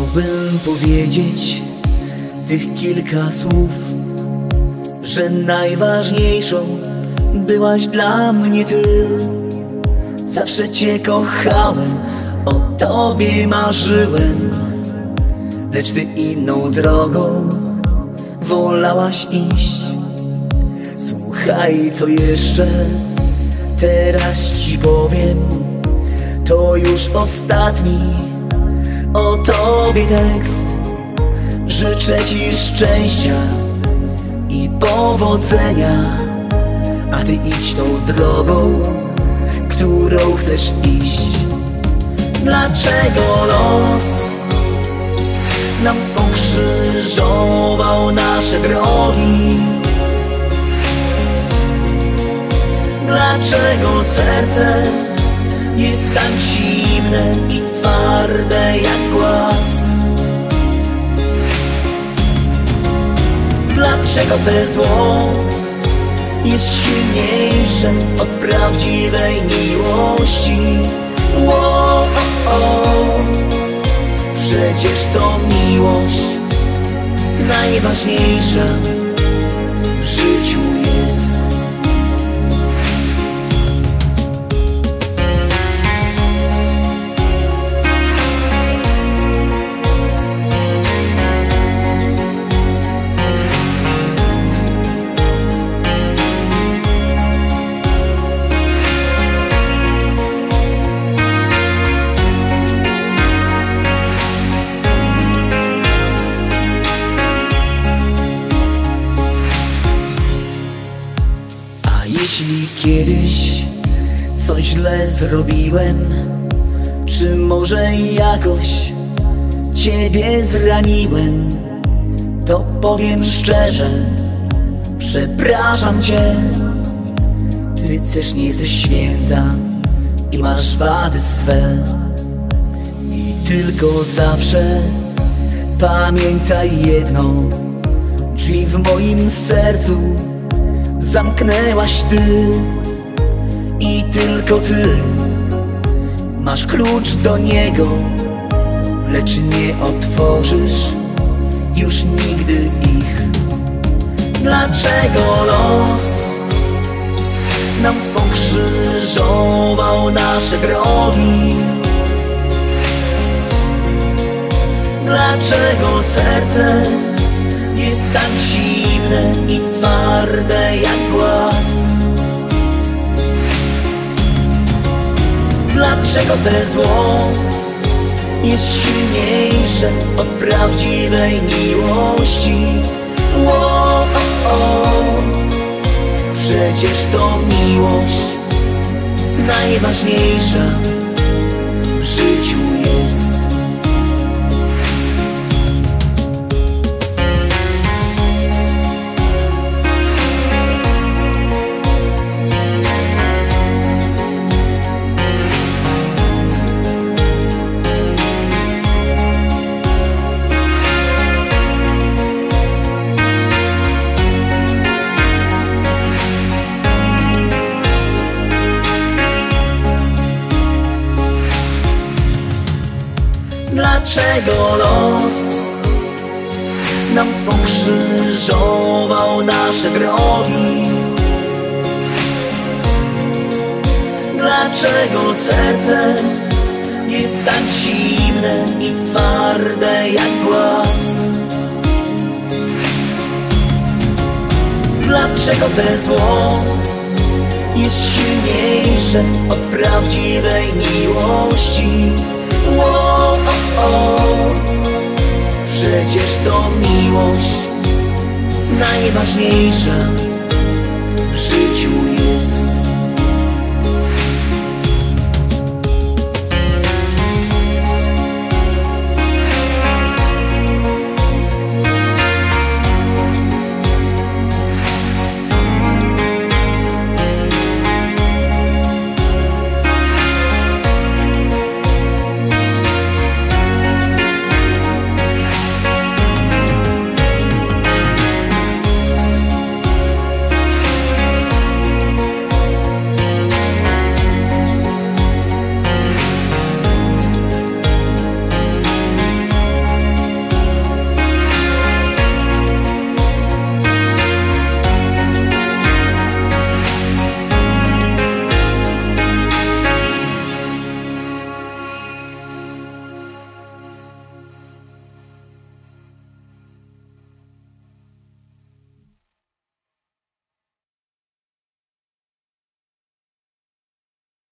Chciałbym powiedzieć tych kilka słów, że najważniejszą byłaś dla mnie Ty. Zawsze Cię kochałem, o Tobie marzyłem, lecz Ty inną drogą wolałaś iść. Słuchaj, co jeszcze teraz Ci powiem, to już ostatni o Tobie tekst. Życzę Ci szczęścia i powodzenia, a Ty idź tą drogą, którą chcesz iść. Dlaczego los nam pokrzyżował nasze drogi? Dlaczego serce jest tak zimne i twarde jak głaz? Dlaczego te zło jest silniejsze od prawdziwej miłości? Przecież to miłość najważniejsza w życiu jest. Jeśli kiedyś coś źle zrobiłem, czy może jakoś Ciebie zraniłem, to powiem szczerze, przepraszam Cię. Ty też nie jesteś święta i masz wady swe. I tylko zawsze pamiętaj jedno: drzwi w moim sercu zamknęłaś Ty i tylko Ty masz klucz do niego, lecz nie otworzysz już nigdy ich. Dlaczego los nam pokrzyżował nasze drogi? Dlaczego serce jest tak zimne i twarde jak głaz? Dlaczego te zło jest silniejsze od prawdziwej miłości? Przecież to miłość najważniejsza w życiu jest. Dlaczego los nam pokrzyżował nasze drogi? Dlaczego serce jest tak zimne i twarde jak głaz? Dlaczego te zło jest silniejsze od prawdziwej miłości? Przecież to miłość najważniejsza